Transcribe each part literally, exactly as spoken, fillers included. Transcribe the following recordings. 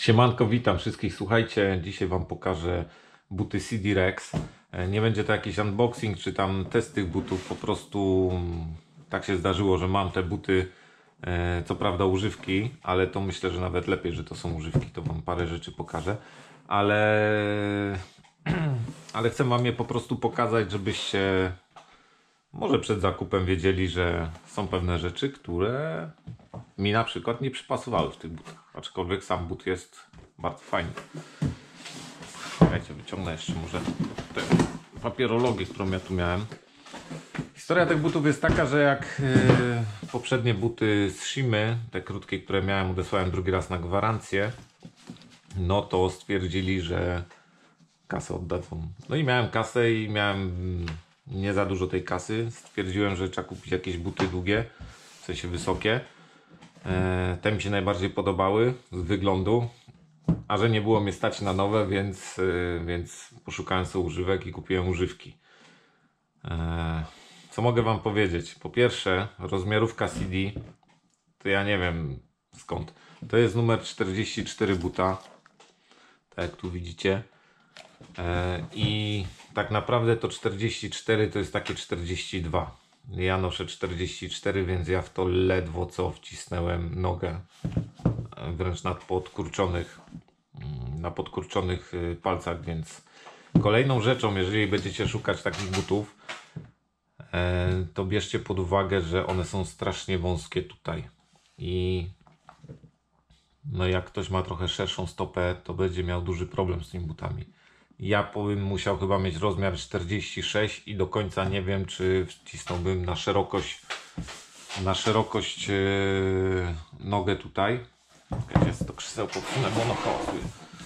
Siemanko, witam wszystkich. Słuchajcie, dzisiaj Wam pokażę buty C D Rex. Nie będzie to jakiś unboxing czy tam test tych butów, po prostu tak się zdarzyło, że mam te buty, co prawda używki, ale to myślę, że nawet lepiej, że to są używki, to Wam parę rzeczy pokażę, ale, ale chcę Wam je po prostu pokazać, żebyście może przed zakupem wiedzieli, że są pewne rzeczy, które mi na przykład nie przypasowały w tych butach, aczkolwiek sam but jest bardzo fajny. Słuchajcie, wyciągnę jeszcze może tę papierologię, którą ja tu miałem. Historia tych butów jest taka, że jak yy, poprzednie buty z Shimy, te krótkie, które miałem, odesłałem drugi raz na gwarancję, no to stwierdzili, że kasę oddadzą. No i miałem kasę i miałem nie za dużo tej kasy. Stwierdziłem, że trzeba kupić jakieś buty długie, w sensie wysokie. Te mi się najbardziej podobały z wyglądu, a że nie było mnie stać na nowe, więc, więc poszukałem sobie używek i kupiłem używki. Co mogę Wam powiedzieć? Po pierwsze, rozmiarówka C D, to ja nie wiem skąd. To jest numer czterdzieści cztery buta, tak jak tu widzicie. I tak naprawdę to czterdzieści cztery to jest takie czterdzieści dwa. Ja noszę czterdzieści cztery, więc ja w to ledwo co wcisnąłem nogę, wręcz na podkurczonych, na podkurczonych palcach, więc kolejną rzeczą, jeżeli będziecie szukać takich butów, to bierzcie pod uwagę, że one są strasznie wąskie tutaj i no jak ktoś ma trochę szerszą stopę, to będzie miał duży problem z tymi butami. Ja bym musiał chyba mieć rozmiar czterdzieści sześć i do końca nie wiem, czy wcisnąłbym na szerokość na szerokość yy, nogę tutaj. Jest to krzesełko, bo ono hałasuje.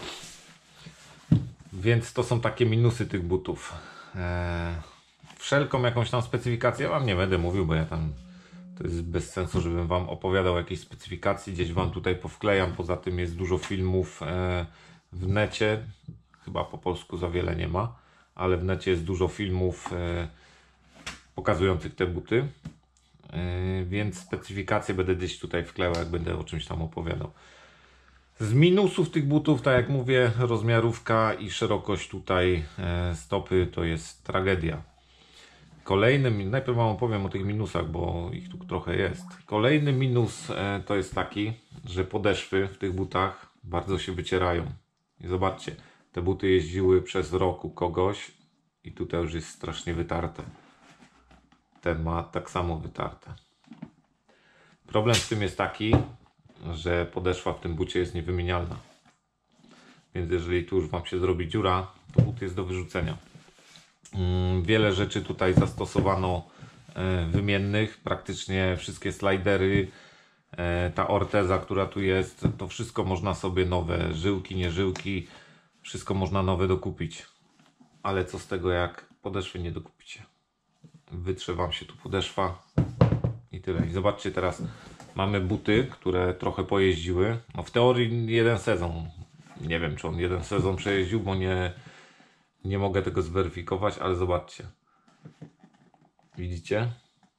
Więc to są takie minusy tych butów. Eee, wszelką jakąś tam specyfikację Wam nie będę mówił, bo ja tam to jest bez sensu, żebym Wam opowiadał jakieś specyfikacji. Gdzieś Wam tutaj powklejam. Poza tym jest dużo filmów e, w necie. Chyba po polsku za wiele nie ma, ale w necie jest dużo filmów e, pokazujących te buty, e, więc specyfikacje będę gdzieś tutaj wklejał, jak będę o czymś tam opowiadał. Z minusów tych butów, tak jak mówię, rozmiarówka i szerokość tutaj e, stopy to jest tragedia. Kolejny, najpierw Wam opowiem o tych minusach, bo ich tu trochę jest. Kolejny minus e, to jest taki, że podeszwy w tych butach bardzo się wycierają. I zobaczcie, te buty jeździły przez rok u kogoś i tutaj już jest strasznie wytarte. Ten ma tak samo wytarte. Problem z tym jest taki, że podeszwa w tym bucie jest niewymienialna. Więc jeżeli tu już Wam się zrobi dziura, to but jest do wyrzucenia. Wiele rzeczy tutaj zastosowano wymiennych. Praktycznie wszystkie slidery, ta orteza, która tu jest, to wszystko można sobie nowe, żyłki, nie żyłki, wszystko można nowe dokupić. Ale co z tego, jak podeszwy nie dokupicie? Wytrze Wam się tu podeszwa i tyle. I zobaczcie, teraz mamy buty, które trochę pojeździły. No w teorii jeden sezon. Nie wiem, czy on jeden sezon przejeździł, bo nie, nie mogę tego zweryfikować, ale zobaczcie. Widzicie?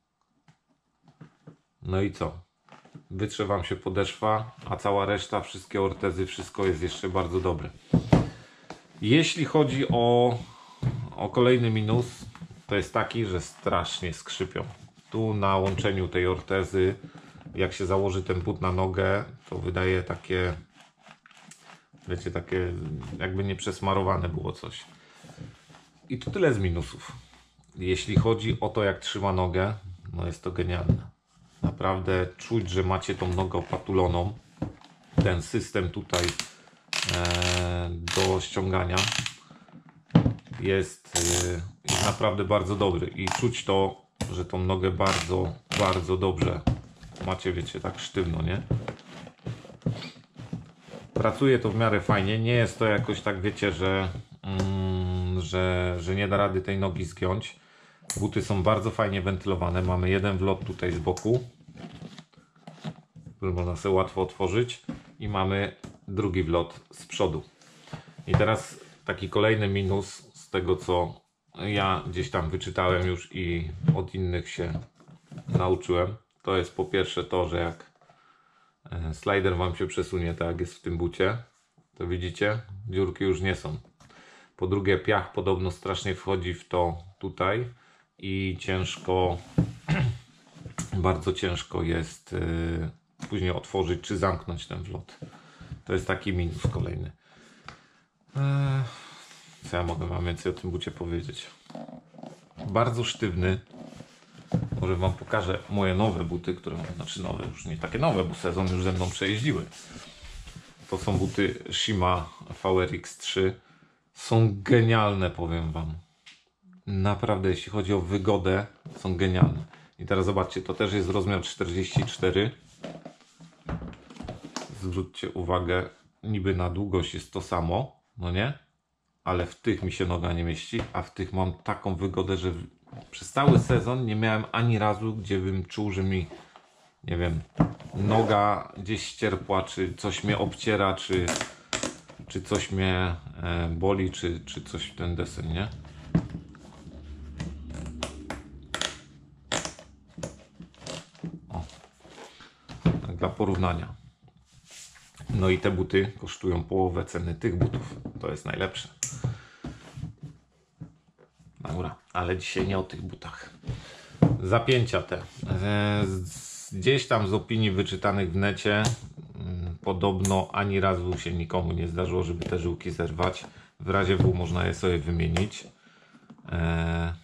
No i co? Wytrze Wam się podeszwa, a cała reszta, wszystkie ortezy, wszystko jest jeszcze bardzo dobre. Jeśli chodzi o, o kolejny minus, to jest taki, że strasznie skrzypią. Tu na łączeniu tej ortezy, jak się założy ten but na nogę, to wydaje takie, wiecie, takie jakby nie przesmarowane było coś. I to tyle z minusów. Jeśli chodzi o to, jak trzyma nogę, no jest to genialne. Naprawdę czuć, że macie tą nogę opatuloną. Ten system tutaj e, do ściągania jest, e, jest naprawdę bardzo dobry. I czuć to, że tą nogę bardzo, bardzo dobrze macie, wiecie, tak sztywno, nie? Pracuje to w miarę fajnie. Nie jest to jakoś tak, wiecie, że, mm, że, że nie da rady tej nogi zgiąć. Buty są bardzo fajnie wentylowane. Mamy jeden wlot tutaj z boku, który można sobie łatwo otworzyć, i mamy drugi wlot z przodu. I teraz taki kolejny minus z tego, co ja gdzieś tam wyczytałem już i od innych się nauczyłem, to jest po pierwsze to, że jak slider Wam się przesunie, tak jak jest w tym bucie, To widzicie, dziurki już nie są. Po drugie, piach podobno strasznie wchodzi w to tutaj i ciężko, bardzo ciężko jest yy, później otworzyć czy zamknąć ten wlot. To jest taki minus kolejny. Eee, co ja mogę wam więcej o tym bucie powiedzieć? Bardzo sztywny. Może wam pokażę moje nowe buty, które mam, znaczy nowe, już nie takie nowe, bo sezon już ze mną przejeździły. To są buty Shima V R X trzy. Są genialne, powiem wam. Naprawdę, jeśli chodzi o wygodę, są genialne. I teraz zobaczcie, to też jest rozmiar czterdzieści cztery. Zwróćcie uwagę, niby na długość jest to samo, no nie? Ale w tych mi się noga nie mieści, a w tych mam taką wygodę, że przez cały sezon nie miałem ani razu, gdzie bym czuł, że mi, nie wiem, noga gdzieś ścierpła, czy coś mnie obciera, czy, czy coś mnie e, boli, czy, czy coś w ten deseń, nie? O. Tak dla porównania. No i te buty kosztują połowę ceny tych butów. To jest najlepsze. Dobra, ale dzisiaj nie o tych butach. Zapięcia te. Gdzieś tam z opinii wyczytanych w necie podobno ani razu się nikomu nie zdarzyło, żeby te żyłki zerwać. W razie W można je sobie wymienić. Eee...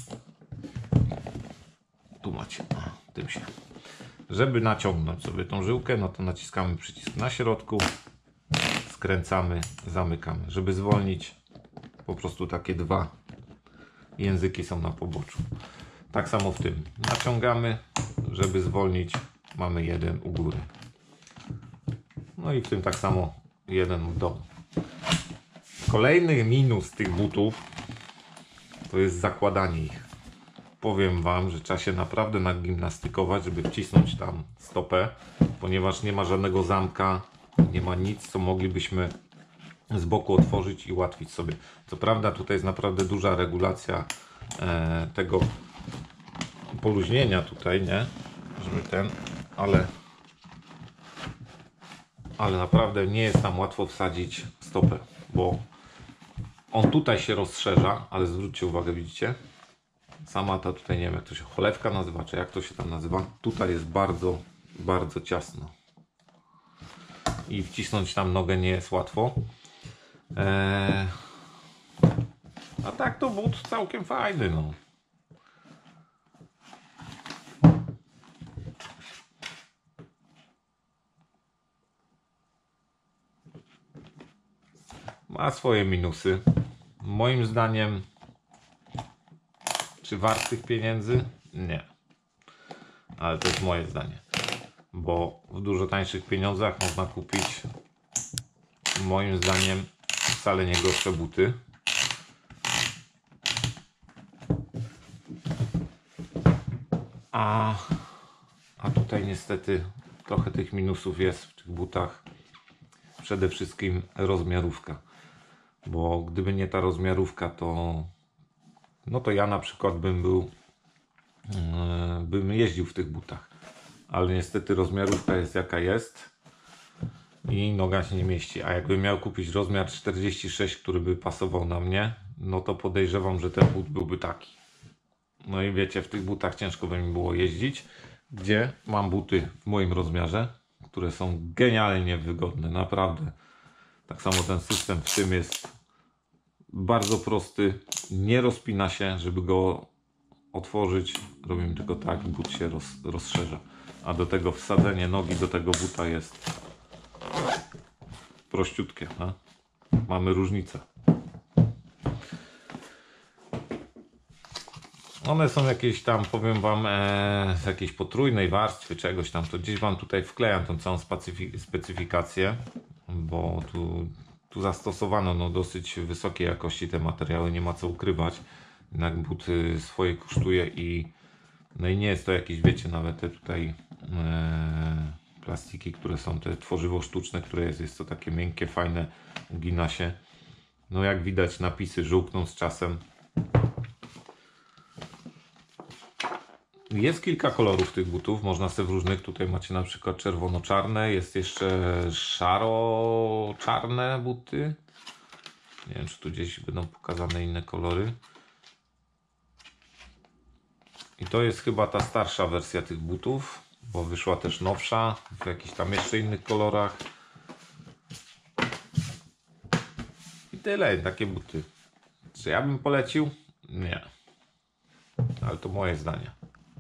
Tu macie, o, tym się. Żeby naciągnąć sobie tą żyłkę, no to naciskamy przycisk na środku, skręcamy, zamykamy. Żeby zwolnić, po prostu takie dwa języki są na poboczu. Tak samo w tym. Naciągamy, żeby zwolnić, mamy jeden u góry. No i w tym tak samo jeden w dołu. Kolejny minus tych butów to jest zakładanie ich. Powiem wam, że trzeba się naprawdę nagimnastykować, żeby wcisnąć tam stopę, ponieważ nie ma żadnego zamka, nie ma nic, co moglibyśmy z boku otworzyć i ułatwić sobie. Co prawda tutaj jest naprawdę duża regulacja e, tego poluźnienia tutaj, nie? Żeby ten, ale ale naprawdę nie jest tam łatwo wsadzić stopę, bo on tutaj się rozszerza, ale zwróćcie uwagę, widzicie? Sama ta tutaj, nie wiem jak to się cholewka nazywa, czy jak to się tam nazywa. Tutaj jest bardzo, bardzo ciasno. I wcisnąć tam nogę nie jest łatwo. Eee... A tak to but całkiem fajny, no. Ma swoje minusy. Moim zdaniem, czy wart tych pieniędzy? Nie. Ale to jest moje zdanie. Bo w dużo tańszych pieniądzach można kupić, moim zdaniem, wcale nie gorsze buty. A, a tutaj niestety trochę tych minusów jest w tych butach. Przede wszystkim rozmiarówka. Bo gdyby nie ta rozmiarówka, to no to ja na przykład bym był yy, bym jeździł w tych butach. Ale niestety rozmiarówka jest jaka jest i noga się nie mieści. A jakbym miał kupić rozmiar czterdzieści sześć, który by pasował na mnie, no to podejrzewam, że ten but byłby taki. No i wiecie, w tych butach ciężko by mi było jeździć, gdzie mam buty w moim rozmiarze, które są genialnie wygodne, naprawdę. Tak samo ten system w tym jest bardzo prosty, nie rozpina się, żeby go otworzyć. Robimy tylko tak i but się roz, rozszerza. A do tego wsadzenie nogi do tego buta jest prościutkie. No? Mamy różnicę. One są jakieś tam, powiem wam, e, z jakiejś potrójnej warstwy czegoś tam. To gdzieś wam tutaj wklejam tą całą specyfik specyfikację, bo tu, tu zastosowano no, dosyć wysokiej jakości te materiały, nie ma co ukrywać. Jednak but swoje kosztuje i no i nie jest to jakieś, wiecie, nawet te tutaj e, plastiki, które są, te tworzywo sztuczne, które jest, jest to takie miękkie, fajne, ugina się. No jak widać, napisy żółkną z czasem. Jest kilka kolorów tych butów, można sobie w różnych, tutaj macie na przykład czerwono-czarne, jest jeszcze szaro-czarne buty. Nie wiem, czy tu gdzieś będą pokazane inne kolory. I to jest chyba ta starsza wersja tych butów, bo wyszła też nowsza, w jakichś tam jeszcze innych kolorach. I tyle, takie buty. Czy ja bym polecił? Nie. Ale to moje zdanie.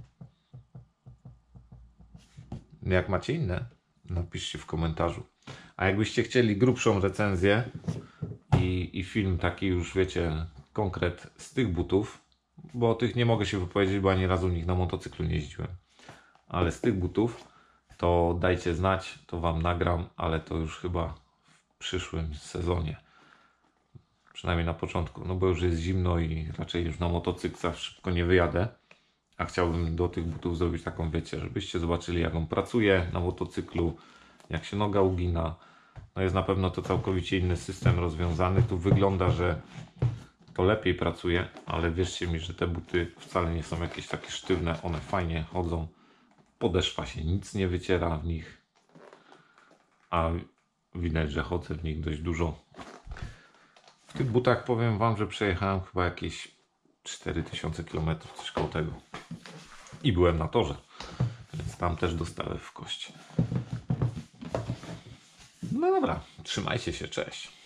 Jak macie inne, napiszcie w komentarzu. A jakbyście chcieli grubszą recenzję i, i film taki już, wiecie, konkret z tych butów, bo o tych nie mogę się wypowiedzieć, bo ani razu w nich na motocyklu nie jeździłem. Ale z tych butów to dajcie znać, to wam nagram, ale to już chyba w przyszłym sezonie. Przynajmniej na początku, no bo już jest zimno i raczej już na motocykl za szybko nie wyjadę. A chciałbym do tych butów zrobić taką, wiecie, żebyście zobaczyli, jak on pracuje na motocyklu, jak się noga ugina. No jest na pewno to całkowicie inny system rozwiązany. Tu wygląda, że to lepiej pracuje, ale wierzcie mi, że te buty wcale nie są jakieś takie sztywne. One fajnie chodzą. Podeszwa się nic nie wyciera w nich. A widać, że chodzę w nich dość dużo. W tych butach powiem wam, że przejechałem chyba jakieś cztery tysiące kilometrów, coś koło tego. I byłem na torze, więc tam też dostałem w kość. No dobra, trzymajcie się, cześć.